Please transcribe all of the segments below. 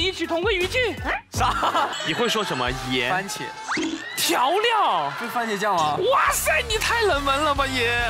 一起同归于尽。 啥？ 你会说什么？盐、 番茄、 调料， 不是番茄酱吗？ 哇塞，你太冷门了吧爷！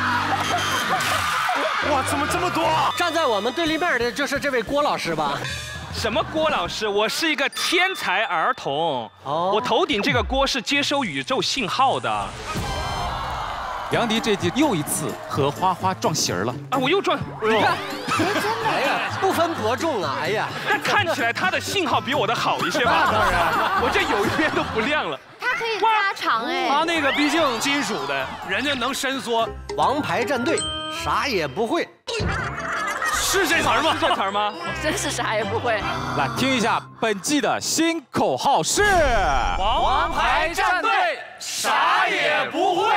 哇，怎么这么多？ 站在我们对立面的就是这位郭老师吧？ 什么郭老师？我是一个天才儿童。 哦， 我头顶这个锅是接收宇宙信号的。 杨迪这季又一次和花花撞型了。 啊，我又撞，你看， 哎呀，不分伯仲啊！哎呀， 但看起来它的信号比我的好一些吧？当然，我这有一边都不亮了。 它可以加长哎。 他那个毕竟金属的，人家能伸缩。 王牌战队啥也不会， 是这词儿吗？ 是这词儿吗？ 真是啥也不会。 来听一下本季的新口号是： 王牌战队啥也不会。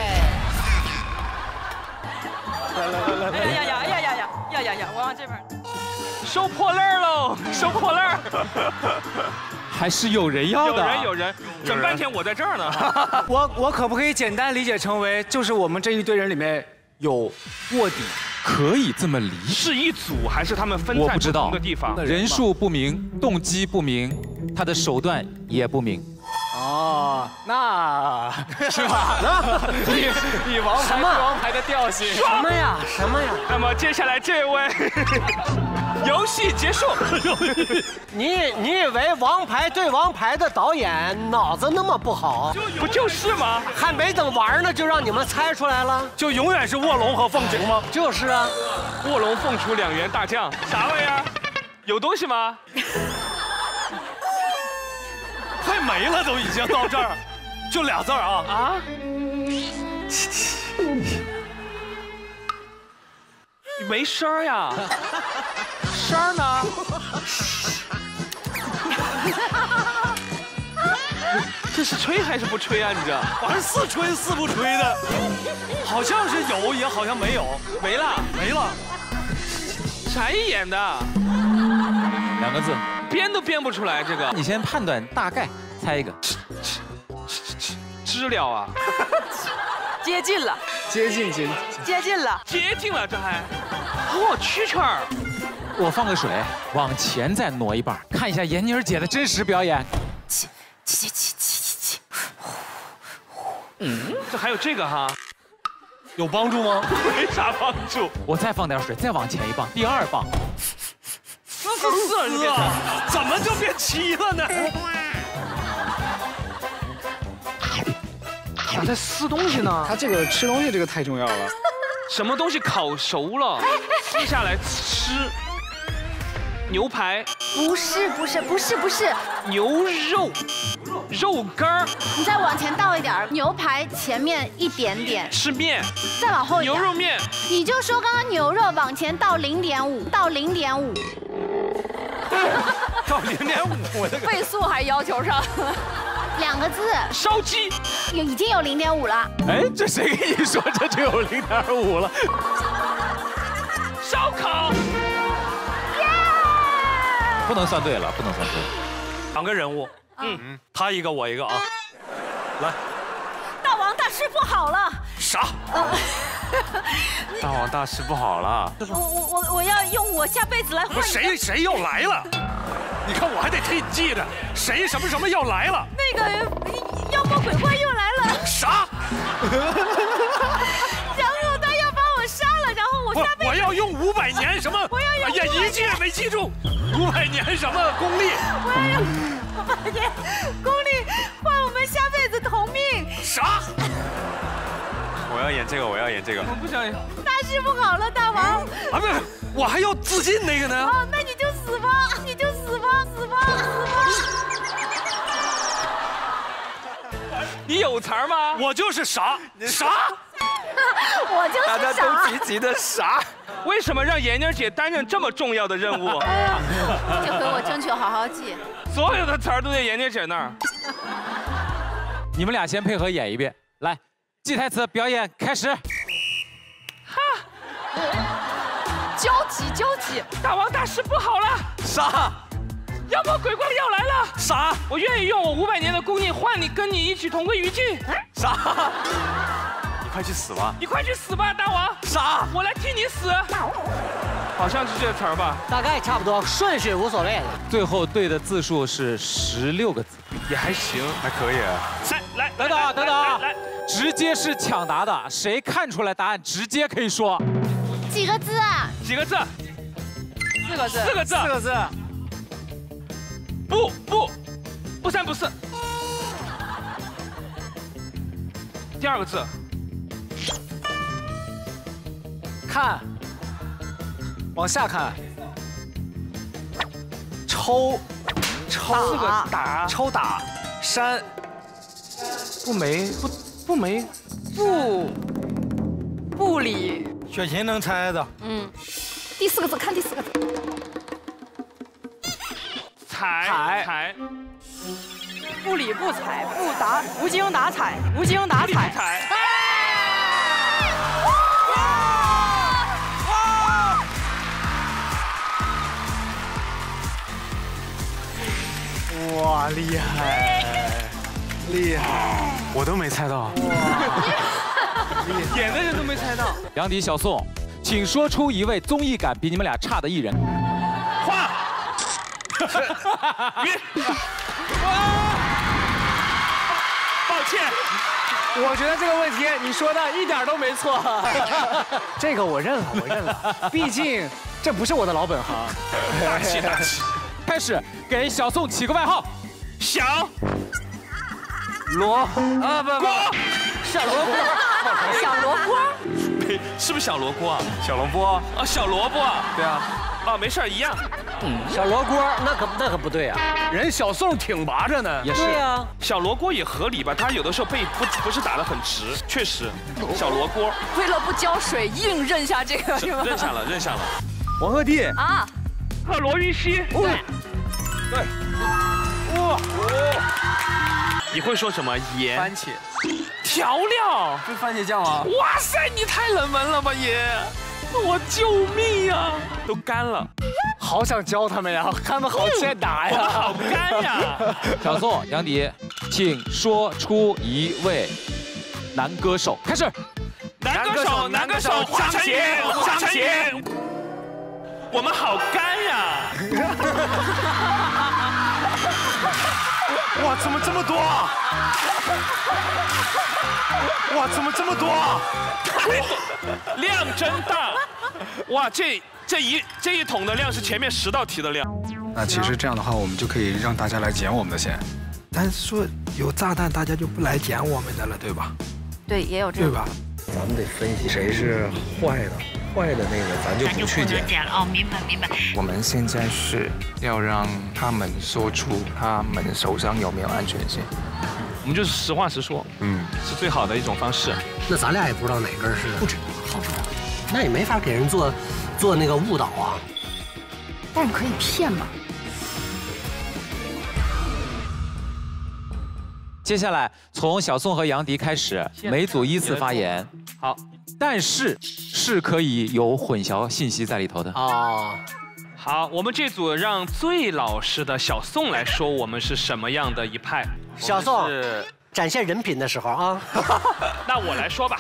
呀！我往这边。 收破烂儿喽，收破烂儿。 还是有人要的。 有人，整半天我在这儿呢。 我可不可以简单理解成为，就是我们这一堆人里面有卧底？ 可以这么理解。 是一组还是他们分散不同的地方？ 人数不明，动机不明，他的手段也不明。 哦，那是吧？以王牌对王牌的调性。 什么呀？什么呀？ 那么接下来这位，游戏结束。 你以为王牌对王牌的导演脑子那么不好？ 不就是吗？ 还没等玩呢，就让你们猜出来了？ 就永远是卧龙和凤雏吗？ 就是啊， 卧龙凤雏2员大将，啥玩意儿？有东西吗？ 快没了，都已经到这儿，就俩字儿啊！ 啊？没声儿呀？声儿呢？这是吹还是不吹啊？你这反正似吹似不吹的，好像是有，也好像没有， 没了， 没了。 谁演的 2个字， 编都编不出来。这个你先判断大概，猜一个。 知了啊？ 接近了， 接近， 接近了， 接近了，这还哦，蛐蛐儿。 我放个水，往前再挪一半，看一下闫妮儿姐的真实表演。 这还有这个哈？ 有帮助吗？ 没啥帮助。 我再放点水，再往前一棒，第2棒。 4了， 怎么就变7了呢？ 咋在撕东西呢？ 他这个吃东西这个太重要了。 什么东西烤熟了，撕下来吃？牛排？ 不是， 牛肉，肉干儿。 你再往前倒一点，牛排前面一点点， 吃面， 再往后一点。 牛肉面。 你就说刚刚牛肉往前倒0.5，倒0.5。 到0.5，我这个倍速还要求上，2个字。 烧鸡。 已经有0.5了。 哎，这谁跟你说这就有0.5了？ 烧烤。 不能算对了，不能算对了。 2个人物，他一个我一个啊，来。 大王大师不好了。 啥？大王大师不好了。 我要用我下辈子来换。 谁又来了？你看我还得替你记着，谁什么要来了？ 那个妖魔鬼怪又来了。 啥？ 然后他要把我杀了，然后我下辈子我要用500年什么？ 我要用哎呀，一句也没记住。500年什么功力？ 我要用500年功力换我们下辈子同命。 啥？我要演这个。 我不想演。 大师不好了，大王。 啊，不是，我还要自尽那个呢。 哦，那你就死吧，死吧。 你有词儿吗？ 我就是傻。 我就是傻。 大家都积极的傻。 为什么让闫妮儿姐担任这么重要的任务？ 这回我争取好好记。 所有的词儿都在闫妮儿姐那儿。 你们俩先配合演一遍，来，记台词，表演开始。 交集。 大王大师不好了。 啥？ 妖魔鬼怪要来了。 啥？ 我愿意用我500年的功力换你，跟你一起同归于尽。 啥？你快去死吧！ 你快去死吧，大王！ 啥？ 我来替你死。 好像是这个词儿吧？ 大概差不多，顺序无所谓的。 最后对的字数是16个字， 也还行， 还可以。 来， 等等啊，等等啊来， 直接是抢答的，谁看出来答案直接可以说。 几个字啊？ 几个字 4个字。 ？4个字。 4个字。 不三不四。第2个字。 看，往下看。抽 4个打。 抽打，山。不没。 不理。 雪琴能猜的。 第4个字，看第4个字。 采。 不理不睬不答，无精打采，无精打采。 哇，厉害，厉害，我都没猜到。 演的人都没猜到。 杨迪、小宋，请说出一位综艺感比你们俩差的艺人。 画。晕。抱歉。 我觉得这个问题你说的一点都没错。这个我认了，毕竟这不是我的老本行。 大气。 开始给小宋起个外号。 小。 罗啊不， 小萝卜。 小萝卜。 是不是小萝卜啊？ 小萝卜。 啊，小萝卜。 对啊。 啊，没事，一样。 小罗锅那可不对啊， 人小宋挺拔着呢。 也是。 对啊， 小罗锅也合理吧？他有的时候背不是打得很直，确实。小罗锅。 为了不浇水，硬认下这个是吗？ 认下了。 王鹤棣。 啊。 和罗云熙。 对。 哇。你会说什么？盐。 番茄。 调料。 是番茄酱吗？ 哇塞，你太冷门了吧爷！我救命呀！都干了。 好想教他们呀，他们好欠打呀。 好干呀！ 小宋、杨迪，请说出一位男歌手。开始。 男歌手，张杰。我们好干呀！ 哇，怎么这么多？哇，怎么这么多？ 量真大！哇，这一桶的量是前面10道题的量。 那其实这样的话，我们就可以让大家来捡我们的线。但是说有炸弹，大家就不来捡我们的了，对吧？ 对，也有这个。 对吧？咱们得分析谁是坏的，坏的那个咱就不去捡。 哦，明白。 我们现在是要让他们说出他们手上有没有安全线。 我们就是实话实说，是最好的一种方式。 那咱俩也不知道哪根是不知道，好不知道，那也没法给人做那个误导啊。 但是可以骗嘛。 接下来从小宋和杨迪开始，每组依次发言。 好， 但是可以有混淆信息在里头的。 哦。 好，我们这组让最老实的小宋来说，我们是什么样的一派？ 小宋是展现人品的时候啊。 那我来说吧。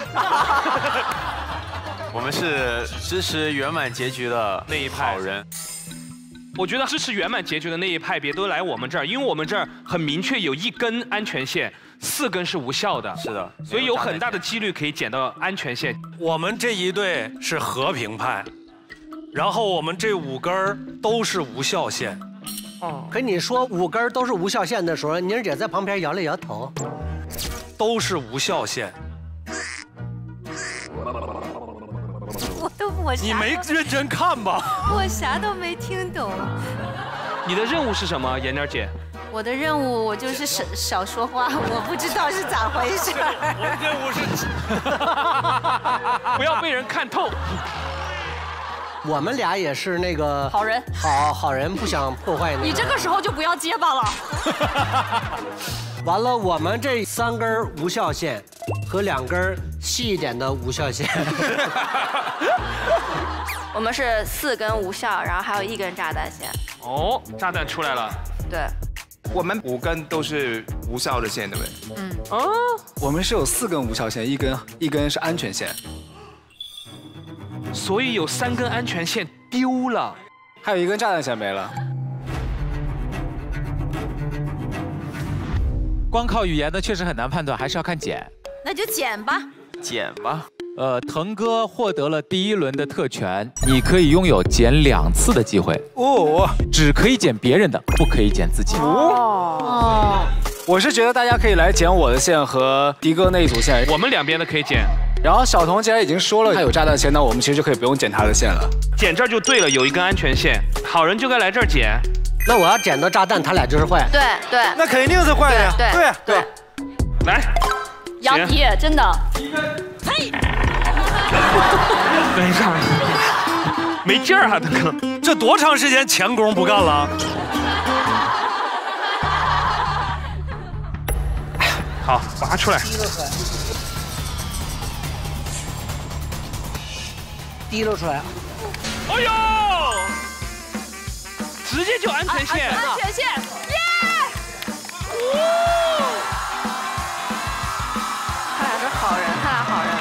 我们是支持圆满结局的那一派好人。 我觉得支持圆满结局的那一派别都来我们这儿，因为我们这儿很明确有1根安全线，4根是无效的。 是的， 所以有很大的几率可以捡到安全线。 我们这一队是和平派，然后我们这5根都是无效线。 哦。可你说5根都是无效线的时候，宁姐在旁边摇了摇头。 都是无效线。你没认真看吧？ 我啥都没听懂。 你的任务是什么，妍妮姐？ 我的任务我就是少说话，我不知道是咋回事。 我的任务是不要被人看透。 我们俩也是那个好人， 好人，不想破坏你这个时候就不要结巴了。 完了，我们这3根无效线和2根细一点的无效线。 我们是4根无效，然后还有1根炸弹线。 哦，炸弹出来了。 对， 我们5根都是无效的线，对不对？ 哦， 我们是有4根无效线，一根是安全线。 所以有3根安全线， 丢了。 还有一根炸弹线没了。 光靠语言的确实很难判断，还是要看减。 那就减吧。 减吧。 腾哥获得了第1轮的特权，你可以拥有减2次的机会。 哦， 只可以减别人的，不可以减自己。 哦，我是觉得大家可以来减我的线和迪哥那一组线， 我们两边的可以减。 然后小童既然已经说了他有炸弹线，那我们其实就可以不用减他的线了。 减这儿就对了，有一根安全线，好人就该来这儿减。 那我要捡到炸弹，他俩就是坏。 对对， 那肯定是坏的呀。 对， 来， 杨迪真的。 嘿， 等一下，没劲儿啊，大哥， 这多长时间前功不干了？ 好，拔出来。 滴溜出来。 哎呦！直接就安全线， 安全线，耶！ 他俩是好人，他俩好人。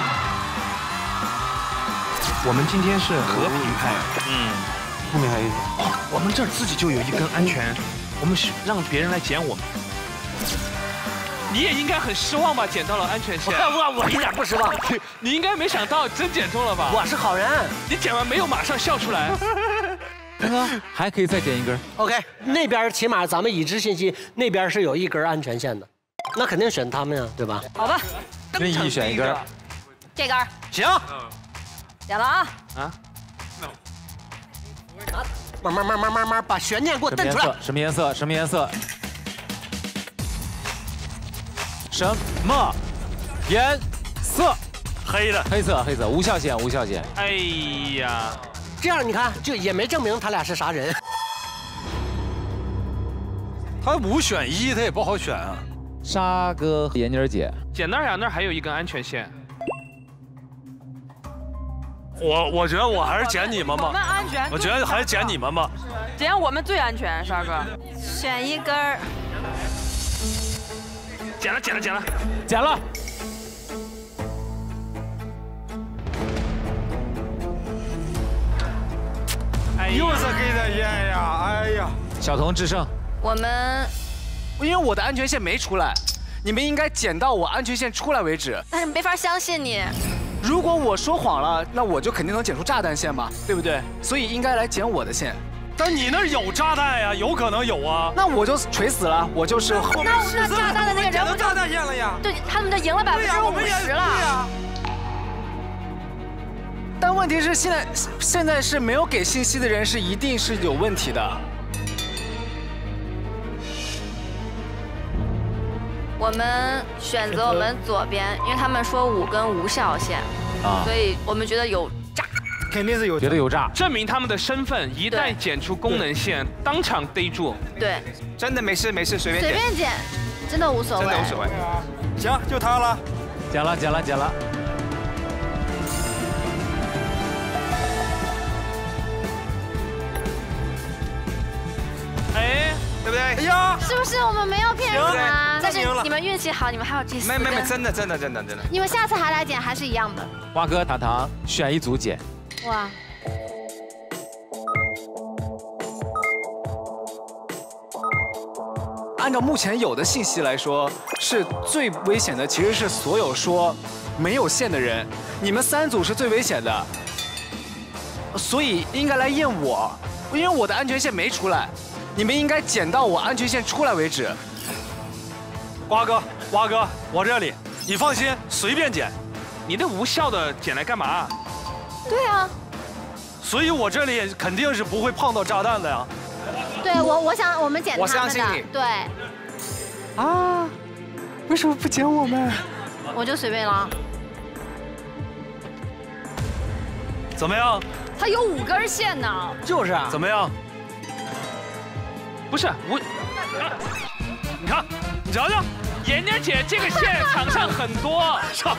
我们今天是和平派，后面还有一点， 我们这儿自己就有一根安全，我们让别人来捡我们。你也应该很失望吧？捡到了安全线。 我一点不失望。 你应该没想到真捡中了吧？ 我是好人。 你捡完没有马上笑出来？ 刚刚还可以再减1根。 OK， 那边起码咱们已知信息，那边是有1根安全线的，那肯定选他们呀，对吧？ 好吧， 任意选1根。 这根行， 减了啊！ 慢慢把悬念给我瞪出来。 什么颜色？什么颜色？什么颜色？ 黑的。 黑色，黑色，无效线，无效线。 哎呀！ 这样你看，就也没证明他俩是啥人。 他5选1，他也不好选啊。 沙哥、闫妮儿姐， 捡那儿呀，那儿还有一根安全线。 我觉得我还是捡你们吧。 我们安全。 我觉得还是捡你们吧。 捡我们最安全，沙哥。 选1根儿。 捡了。 减了。 又是黑的烟呀！哎呀， 小童制胜。 我们因为我的安全线没出来，你们应该减到我安全线出来为止。 但是没法相信你。 如果我说谎了，那我就肯定能减出炸弹线吧，对不对？所以应该来减我的线。 但你那儿有炸弹呀，有可能有啊。 那我就垂死了，我就是。 那炸弹的那个人不炸弹线了呀？ 对，他们就赢了50%了。 但问题是现在是没有给信息的人是一定是有问题的。 我们选择我们左边，因为他们说5根无效线，所以我们觉得有炸。 肯定是有， 觉得有炸， 证明他们的身份，一旦剪出功能线，当场逮住。 对， 真的没事，随便随便剪，真的无所谓。 真的无所谓。 行，就他了。 减了。 哎， 对不对？ 哎呀， 是不是我们没有骗人啊？但是赢了你们运气好，你们还有这4根。 没，真的。 你们下次还来捡还是一样的。 蛙哥、糖糖选1组减。 哇。 按照目前有的信息来说，是最危险的其实是所有说没有线的人，你们3组是最危险的，所以应该来验我，因为我的安全线没出来，你们应该减到我安全线出来为止。 蛙哥，我这里，你放心，随便捡。 你那无效的捡来干嘛？ 对啊。 所以我这里肯定是不会碰到炸弹的呀。 对，我想我们捡他们的。 我相信你。 对。 啊，为什么不捡我们？ 我就随便了。 怎么样？ 他有5根线呢。 就是啊。 怎么样？ 不是我， 你看，你瞧瞧， 闫妮姐这个线场上很多，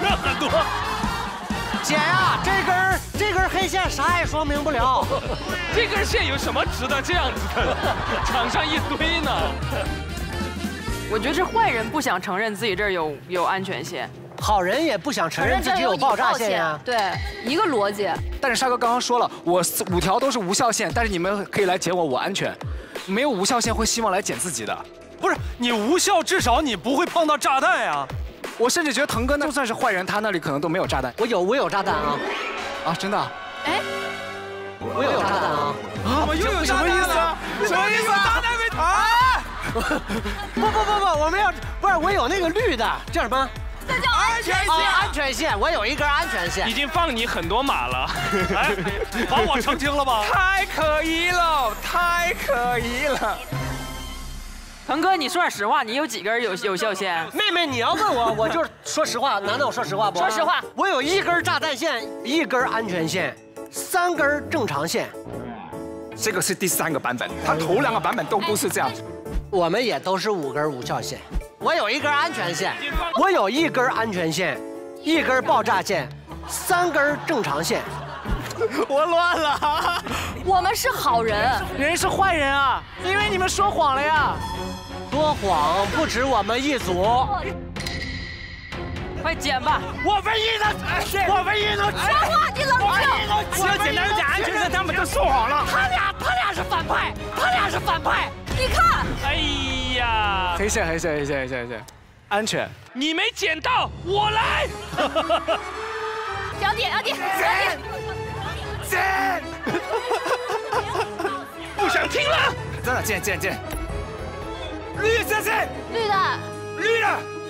姐呀，这根黑线啥也说明不了。 这根线有什么值得这样子的？场上一堆呢。 我觉得是坏人不想承认自己这儿有安全线， 好人也不想承认自己有爆炸线呀。 对，一个逻辑。 但是沙哥刚刚说了，我5条都是无效线，但是你们可以来捡我，我安全。没有无效线会希望来捡自己的。 不是你无效，至少你不会碰到炸弹呀。 我甚至觉得腾哥就算是坏人，他那里可能都没有炸弹。 我有炸弹啊！ 啊，真的？ 哎， 我有炸弹啊！ 啊，我又有炸弹了？什么意思？炸弹没啊？ 不，我们要不是我有那个绿的，叫什么？ 这叫安全线。 安全线，我有一根安全线。 已经放你很多马了。 哎，把我澄清了吧？ 太可疑了，太可疑了。 腾哥，你说点实话，你有几根有效线？ 妹妹，你要问我，我就说实话。难道我说实话不？ 说实话， 我有1根炸弹线，1根安全线，3根正常线。 这个是第3个版本，它头2个版本都不是这样。 我们也都是5根无效线。我有1根安全线，我有1根安全线，1根爆炸线，3根正常线。 我乱了。 我们是好人， 人是坏人啊，因为你们说谎了呀。 说谎不止我们一组。 快捡吧！ 我唯一的说话，你冷静。 只要简单讲安全线，他们就说谎了。他俩是反派， 你看。 哎呀， 黑线，安全。 你没捡到，我来。 要点。 不想听了。 真的见。 绿色线， 绿的。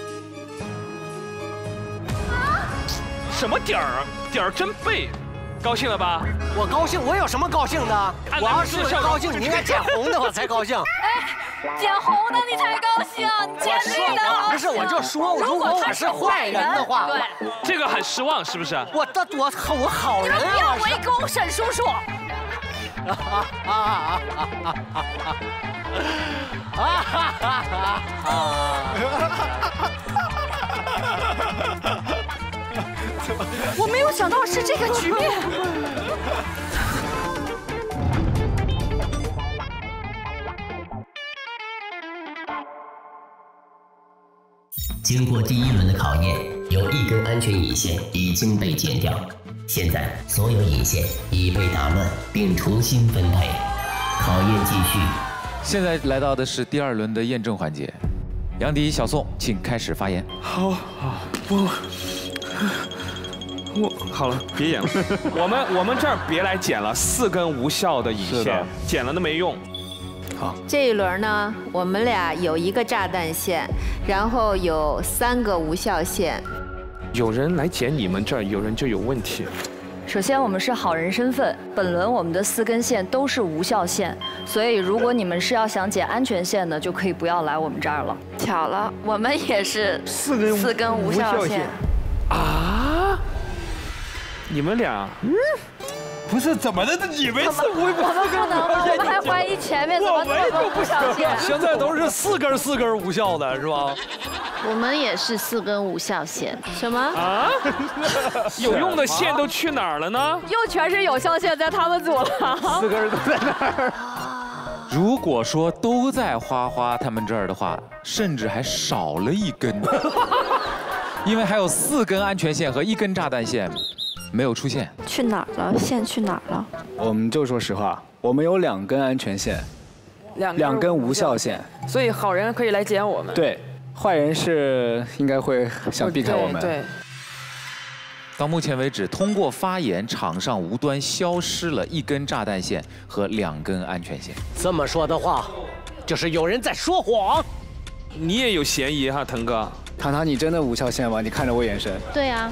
什么点儿？点儿真背，高兴了吧？ 我高兴，我有什么高兴的？我要是高兴，你应该捡红的，我才高兴。 哎，捡红的你才高兴，你捡绿的。 不是，我就说，如果我是坏人的话， 对， 这个很失望，是不是？ 我好人啊！ 不要围攻沈叔叔。我没有想到是这个局面。 经过第1轮的考验，有1根安全引线已经被剪掉，现在所有引线已被打乱并重新分配，考验继续。 现在来到的是第2轮的验证环节，杨迪、小宋，请开始发言。 好，我好了，别演了。我们这儿别来捡了4根无效的引线，捡了都没用。 好， 这一轮呢，我们俩有1个炸弹线，然后有3个无效线。 有人来捡你们这儿，有人就有问题。 首先，我们是好人身份，本轮我们的4根线都是无效线，所以如果你们是要想捡安全线的，就可以不要来我们这儿了。 巧了，我们也是4根无效线。 啊？你们俩？ 不是怎么的？以为是我们不能，我们还怀疑前面怎么不小心。 现在都是4根无效的，是吧？ 我们也是4根无效线。什么？ 啊？有用的线都去哪儿了呢？ 又全是有效线在他们组了。 4根都在那儿。 如果说都在花花他们这儿的话，甚至还少了1根，因为还有4根安全线和1根炸弹线没有出现。 去哪儿了？线去哪儿了？ 我们就说实话，我们有2根安全线，2根无效线， 所以好人可以来捡我们。 对，坏人是应该会想避开我们。 对。 到目前为止，通过发言，场上无端消失了1根炸弹线和2根安全线。 这么说的话，就是有人在说谎。 你也有嫌疑哈，腾哥。 糖糖，你真的无效线吗？你看着我眼神。 对啊。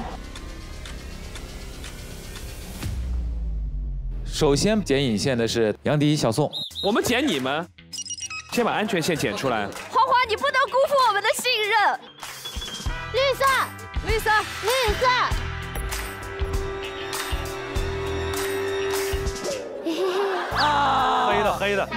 首先捡引线的是杨迪、小宋。 我们捡你们，先把安全线捡出来。 花花，你不能辜负我们的信任。绿色，绿色，绿色。 黑的。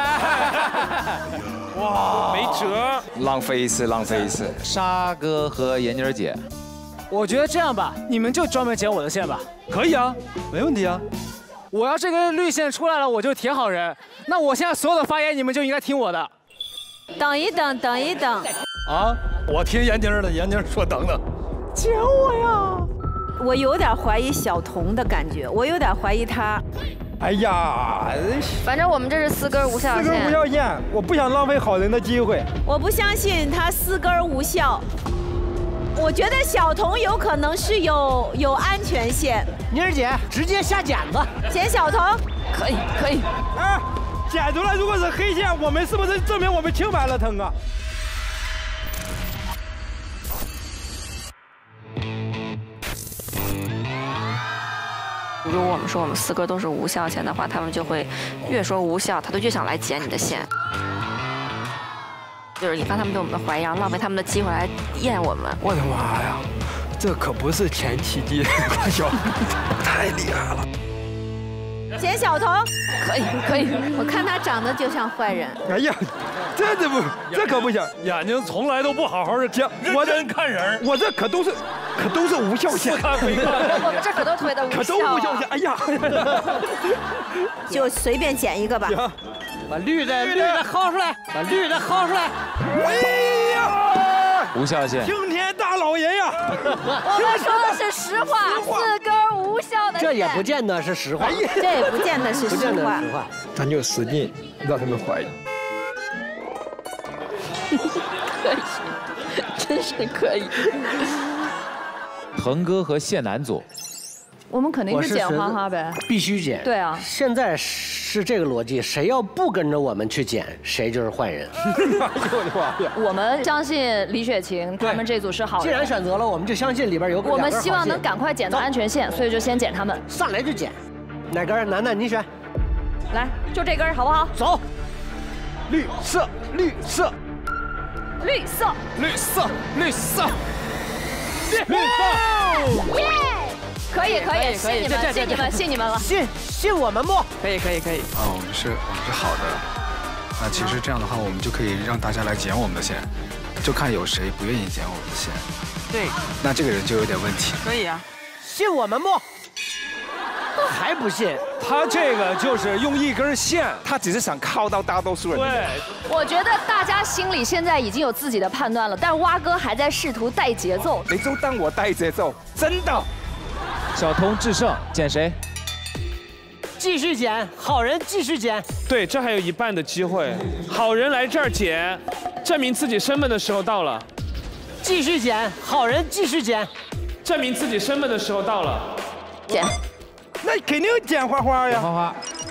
哇，没辙， 浪费一次。 沙哥和闫妮儿姐， 我觉得这样吧，你们就专门捡我的线吧。 可以啊，没问题啊。 我要这根绿线出来了，我就铁好人。那我现在所有的发言，你们就应该听我的。 等一等。 啊，我听闫妮儿的，闫妮儿说等等。 捡我呀！ 我有点怀疑小童的感觉，我有点怀疑他。 哎呀， 反正我们这是4根无效线。4 根无效线，我不想浪费好人的机会。 我不相信他4根无效。我觉得小童有可能是有安全线。 妮儿姐直接下剪子， 剪小童。 可以可以。 哎，剪出来如果是黑线，我们是不是证明我们清白了，腾哥？ 如果我们说我们4根都是无效线的话，他们就会越说无效，他就越想来剪你的线，就是引发他们对我们的怀疑，然后浪费他们的机会来验我们。 我的妈呀，这可不是前期的小，太厉害了。 剪小童， 可以可以。 我看他长得就像坏人。 哎呀，这可不行， 眼睛从来都不好好的讲，认真看人。 我这可都是无效线， 我们这可都推的无效， 可都无效线。哎呀， 就随便剪一个吧。 行，把绿的薅出来，把绿的薅出来。 哎呀， 无效线。 青天大老爷呀！ 我们说的是实话，4根无效的线。 这也不见得是实话， 这也不见得是实话。 咱就使劲让他们怀疑。 可以，真是可以。 腾哥和谢楠组， 我们肯定是剪花花呗， 必须剪。 对啊， 现在是这个逻辑，谁要不跟着我们去剪，谁就是坏人。 我们相信李雪琴他们这组是好人。 既然选择了，我们就相信里边有我们希望能赶快剪到安全线，所以就先剪他们。 上来就剪，哪根？楠楠你选。 来，就这根好不好？ 走。 绿色，绿色。 绿色， 绿色，绿色， 绿色， 耶！可以，信你们了， 信我们不？ 可以。 啊，我们是好的。那其实这样的话，我们就可以让大家来剪我们的线，就看有谁不愿意剪我们的线。 对。 那这个人就有点问题。 可以啊。 信我们不？还不信？ 他这个就是用一根线，他只是想靠到大多数人。 对， 我觉得大家心里现在已经有自己的判断了，但是蛙哥还在试图带节奏。 你就当我带节奏，真的。 小童制胜，剪谁？ 继续剪，好人继续剪。 对，这还有一半的机会。好人来这儿剪，证明自己身份的时候到了。 继续剪，好人继续剪， 证明自己身份的时候到了。 剪。 那肯定剪花花呀！ 花花，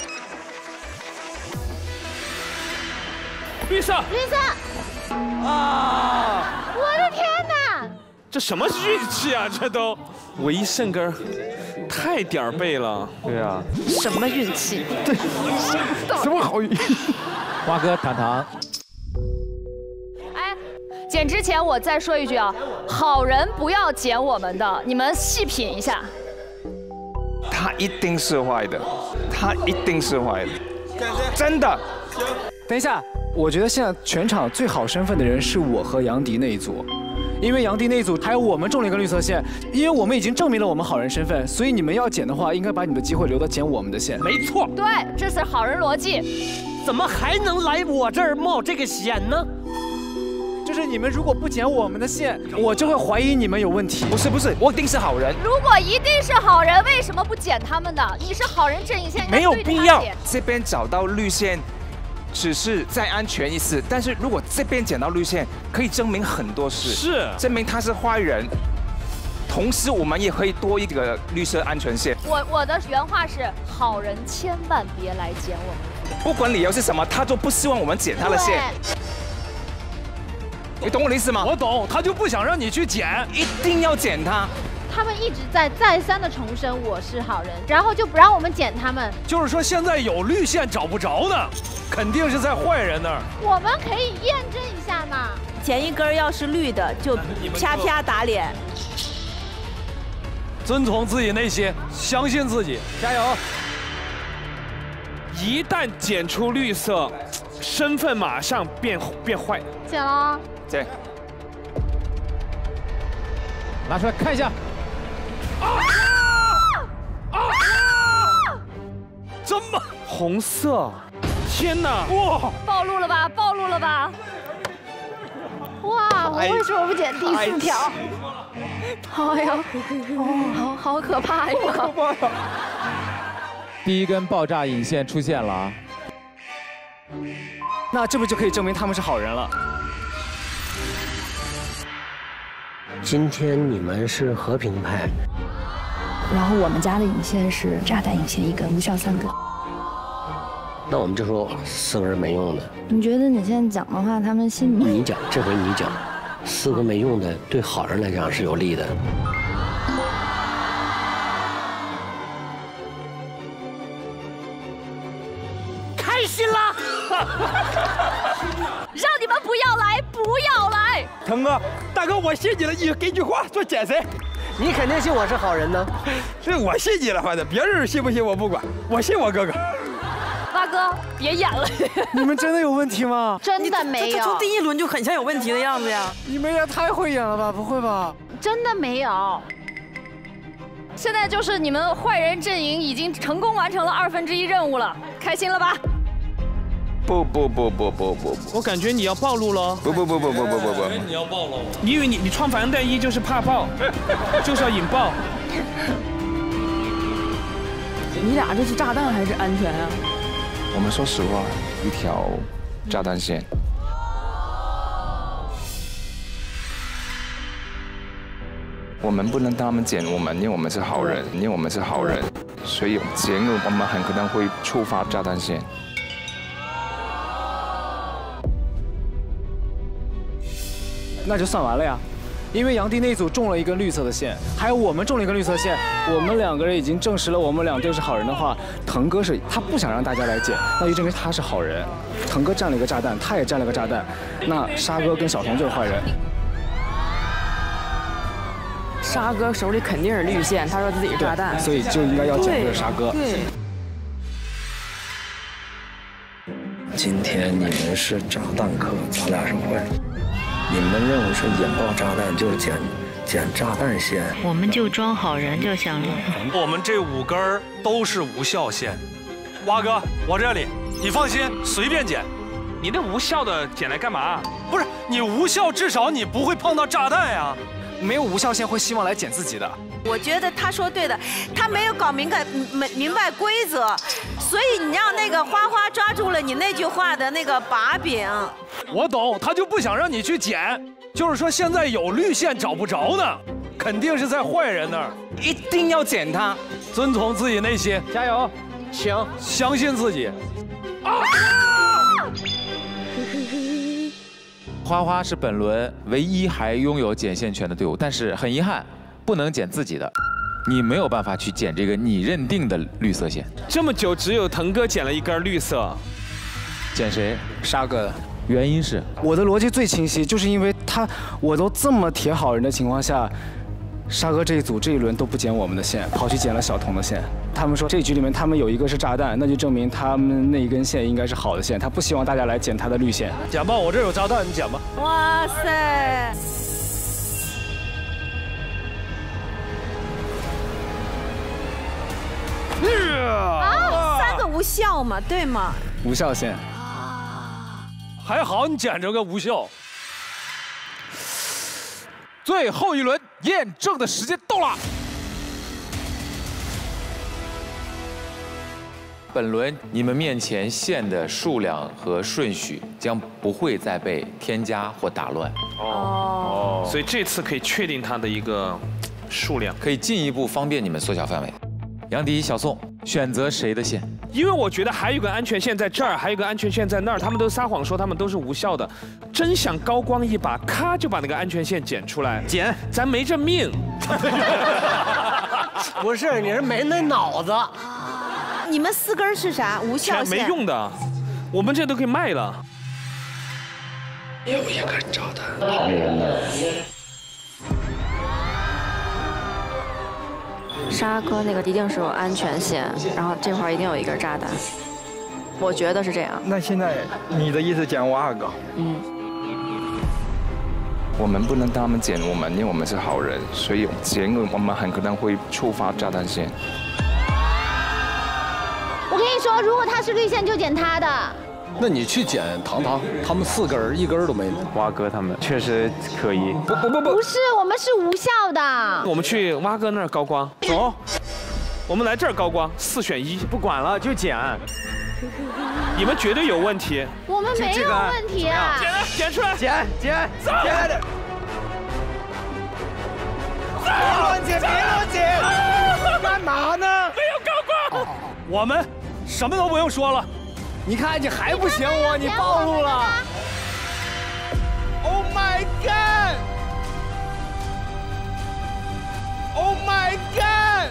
绿色， 绿色！ 啊！ 我的天哪！ 这什么运气啊！这都唯一胜根，太点儿背了。对啊， 什么运气？ 对，什么好运？ 蛙哥，糖糖。 哎，剪之前我再说一句啊，好人不要剪我们的，你们细品一下。 他一定是坏的，他一定是坏的，真的。 等一下，我觉得现在全场最好身份的人是我和杨迪那一组，因为杨迪那一组还有我们中了一根绿色线，因为我们已经证明了我们好人身份，所以你们要剪的话，应该把你们的机会留到剪我们的线。 没错， 对，这是好人逻辑。 怎么还能来我这儿冒这个险呢？ 就是你们如果不剪我们的线，我就会怀疑你们有问题。 不是，我一定是好人。 如果一定是好人，为什么不剪他们的？你是好人阵营线， 没有必要。这边找到绿线，只是再安全一丝。但是如果这边剪到绿线，可以证明很多事， 是证明他是坏人。同时，我们也可以多一个绿色安全线。 我的原话是：好人千万别来剪我们。 不管理由是什么，他就不希望我们剪他的线。你懂我的意思吗？ 我懂，他就不想让你去剪， 一定要剪他。 他们一直在再三的重申我是好人，然后就不让我们剪他们。 就是说现在有绿线找不着呢，肯定是在坏人那儿。 我们可以验证一下嘛。 前一根要是绿的，就啪啪打脸。 遵从自己内心，相信自己，加油！ 一旦剪出绿色，身份马上变坏。 剪了。 剪。 拿出来看一下。 这么红色，天哪！ 哇！ 暴露了吧！暴露了吧！ 哇！ 我为什么不剪第4条？哎呀，好可怕呀！ 第一根爆炸引线出现了啊， 那这不就可以证明他们是好人了？ 今天你们是和平派， 然后我们家的引线是炸弹引线1根，无效3个。 那我们就说4根没用的。 你觉得你现在讲的话，他们信吗？ 你讲，这回你讲，4个没用的，对好人来讲是有利的。 开心了！让你们不要来，不要来！ 腾哥，大哥，我信你了，你给句话说捡谁？ 你肯定信我是好人呢。 这我信你了，反正别人信不信我不管，我信我哥哥。 八哥，别演了！ 你们真的有问题吗？ 真的没有。 他从第1轮就很像有问题的样子呀。 你们也太会演了吧？不会吧？ 真的没有。现在就是你们坏人阵营已经成功完成了1/2任务了，开心了吧？ 不， 我感觉你要暴露了。 不，你要暴露。 你以为你穿防弹衣就是怕爆，就是要引爆。 你俩这是炸弹还是安全啊？ 我们说实话，一条炸弹线。我们不能让他们捡我们，因为我们是好人，所以捡我们很可能会触发炸弹线。 那就算完了呀，因为杨迪那一组中了1根绿色的线，还有我们中了1根绿色线，我们2个人已经证实了我们2队是好人的话，腾哥是他不想让大家来捡，那就证明他是好人。腾哥占了一个炸弹，他也占了个炸弹，那沙哥跟小童就是坏人。 沙哥手里肯定是绿线，他说自己是炸弹， 所以就应该要捡这个沙哥。 对。 今天你们是炸弹客，咱俩是坏人。你们的任务是引爆炸弹，就是捡炸弹线。 我们就装好人就行了。 我们这5根都是无效线。蛙哥，我这里，你放心，随便捡。 你那无效的捡来干嘛？ 不是你无效，至少你不会碰到炸弹呀。 没有无效线会希望来捡自己的。 我觉得他说对的，他没有搞明白规则，所以你让那个花花抓住了你那句话的那个把柄。 我懂，他就不想让你去捡，就是说现在有绿线找不着呢，肯定是在坏人那儿， 一定要捡他， 遵从自己内心， 加油， 请相信自己。 花花是本轮唯一还拥有捡线权的队伍，但是很遗憾，不能捡自己的，你没有办法去捡这个你认定的绿色线。 这么久，只有腾哥捡了1根绿色， 捡谁？ 沙哥。 原因是我的逻辑最清晰，就是因为我都这么铁好人的情况下，沙哥这一组这一轮都不捡我们的线，跑去捡了小童的线。他们说这局里面他们有1个是炸弹，那就证明他们那1根线应该是好的线，他不希望大家来捡他的绿线。 捡吧，我这有炸弹，你捡吧。 哇塞！啊，3个无效嘛，对吗？ 无效线。 还好你捡着个无效。 最后1轮验证的时间到了。本轮你们面前线的数量和顺序将不会再被添加或打乱。 哦，所以这次可以确定它的一个数量， 可以进一步方便你们缩小范围。杨迪、小宋选择谁的线？ 因为我觉得还有一个安全线在这儿，还有一个安全线在那儿，他们都撒谎说他们都是无效的，真想高光一把，咔就把那个安全线捡出来。 捡， 咱没这命。 不是，你是没那脑子。 你们4根是啥？无效线。 没用的，我们这都可以卖了。 有1个炸弹，好人呢？ 沙哥那个一定是有安全线，然后这块一定有1根炸弹，我觉得是这样。 那现在你的意思捡我2个？ 嗯。 我们不能让他们捡我们，因为我们是好人，所以捡我们很可能会触发炸弹线。 我跟你说，如果他是绿线就捡他的。 那你去捡糖糖，他们4根1根都没。 蛙哥他们确实可以。 不是，我们是无效的。 我们去蛙哥那儿高光，走。我们来这儿高光，4选1，不管了就捡。你们绝对有问题。 我们没有问题啊！ 捡出来， 捡， 走！ 别乱捡！干嘛呢？ 没有高光。 我们什么都不用说了。 你看你还不嫌我，你暴露了。 Oh my god! Oh my god!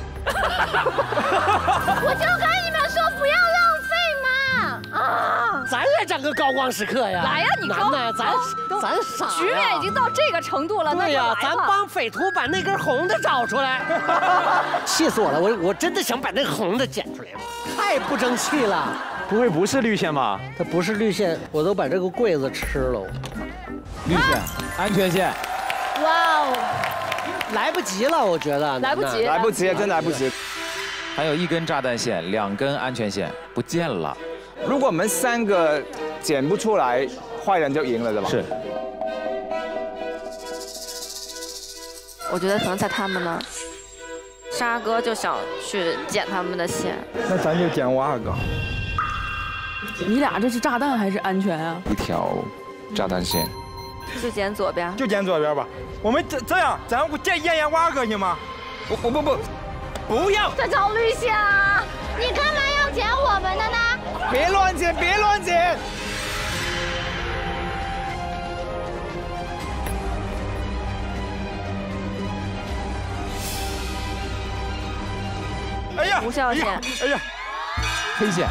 我就跟你们说不要浪费嘛！啊， 咱也整个高光时刻呀！ 来呀，你高！ 咱傻呀！ 局面已经到这个程度了， 对呀，咱帮匪徒把那根红的找出来。气死我了！我真的想把那个红的捡出来，太不争气了。 不会不是绿线吧？ 它不是绿线，我都把这个柜子吃了。 绿线，安全线。 哇哦！ 来不及了，我觉得。 来不及， 真来不及。 还有1根炸弹线，2根安全线不见了。 如果我们3个捡不出来，坏人就赢了，对吧？ 是。 我觉得可能在他们那儿，沙哥就想去捡他们的线。 那咱就捡蛙哥。 你俩这是炸弹还是安全啊 ？1条炸弹线。 就捡左边。 就捡左边吧。我们这样，咱验蛙哥行吗？不要！ 这找绿线啊！你干嘛要捡我们的呢？ 别乱捡！哎呀！ 无效线。 哎呀！ 黑线。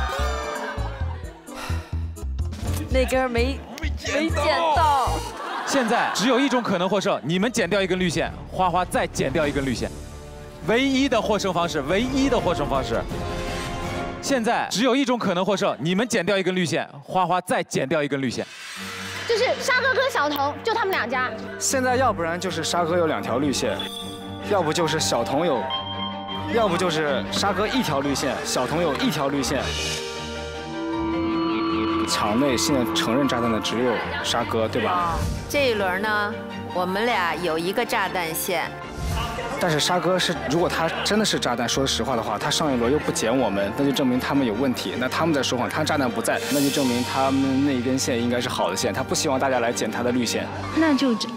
那根没捡到。 现在只有一种可能获胜，你们剪掉1根绿线，花花再剪掉1根绿线，唯一的获胜方式，唯一的获胜方式。现在只有一种可能获胜，你们剪掉1根绿线，花花再剪掉1根绿线。 就是沙哥跟小童，就他们2家。 现在要不然就是沙哥有2条绿线，要不就是小童有，要不就是沙哥1条绿线，小童有1条绿线。场内现在承认炸弹的只有沙哥，对吧？ 这一轮呢，我们俩有1个炸弹线。 但是沙哥是，如果他真的是炸弹，说实话的话，他上一轮又不捡我们，那就证明他们有问题。那他们在说谎，他炸弹不在，那就证明他们那一根线应该是好的线，他不希望大家来捡他的绿线。 那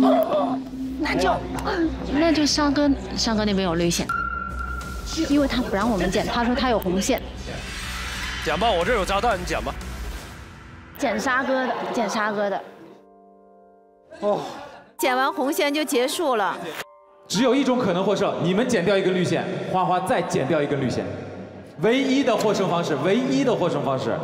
就沙哥那边有绿线，因为他不让我们捡，他说他有红线。 捡吧，我这有炸弹，你捡吧。 捡沙哥的。 哦，捡完红线就结束了。 只有一种可能获胜，你们剪掉1根绿线，花花再剪掉1根绿线，唯一的获胜方式，唯一的获胜方式。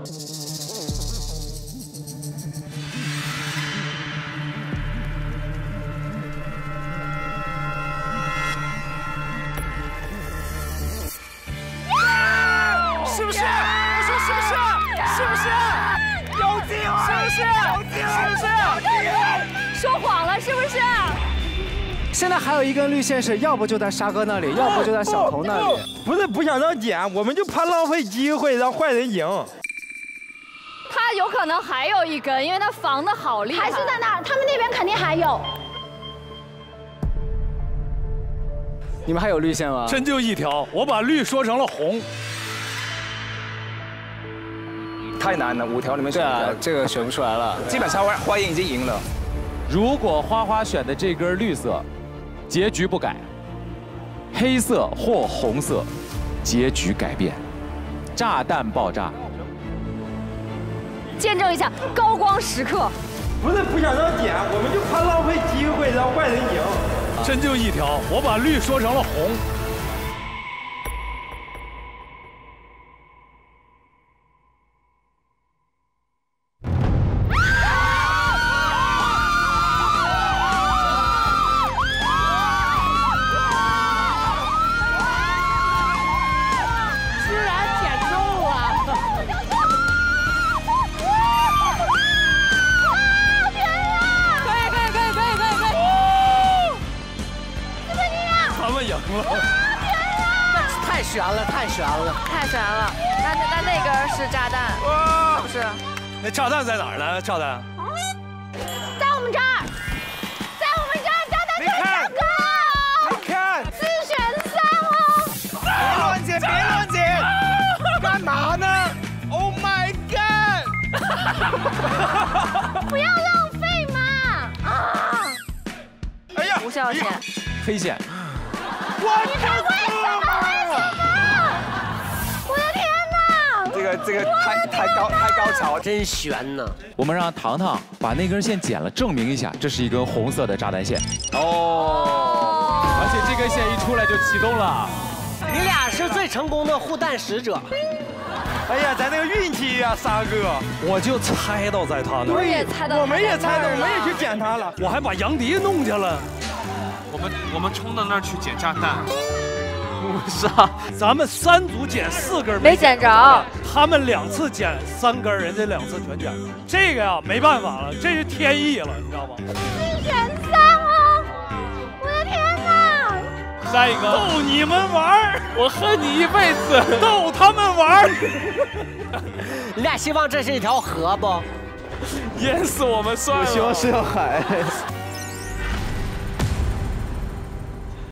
是不是？我说是不是？是不是？有机会！是不是？是不是？ 说谎了是不是？ 现在还有1根绿线是，要不就在沙哥那里，要不就在小童那里。 不是不想让捡，我们就怕浪费机会让坏人赢。 他有可能还有1根，因为他防的好厉害。 还是在那儿，他们那边肯定还有。 你们还有绿线吗？ 真就1条，我把绿说成了红。 太难了，5条里面选1条， 这个选不出来了。 基本上花影已经赢了。 如果花花选的这根绿色，结局不改；黑色或红色，结局改变。炸弹爆炸， 见证一下高光时刻。 不是不想让捡，我们就怕浪费机会让坏人赢。 真就1条，我把绿说成了红。 太悬了，太悬了， 太悬了！那根是炸弹，不是？ 那炸弹在哪儿呢？炸弹在我们这儿，在我们这儿，炸弹就是大哥。 你看 ，4选3哦。 别乱剪，别乱剪，干嘛呢 ？Oh my god！ 不要浪费嘛！啊！ 哎呀， 无效线， 黑线。 你看为什么？我的天哪！ 这个太高潮， 真悬呐！ 我们让糖糖把那根线剪了，证明一下这是一根红色的炸弹线。哦，而且这根线一出来就启动了。 你俩是最成功的护弹使者。 哎呀，咱那个运气呀，沙哥， 我就猜到在他那儿。 我也猜到， 我们也猜到，我们也去捡他了。 我还把杨迪弄去了。 我们冲到那儿去捡炸弹。 不是啊，咱们3组捡4根没捡着， 他们2次捡3根，人家2次全捡了。这个呀，没办法了，这是天意了，你知道吗 ？4选3哦！我的天哪！ 下一个逗你们玩， 我恨你一辈子， 逗他们玩。 你俩希望这是一条河不？ 淹死我们算了。 我希望是条海。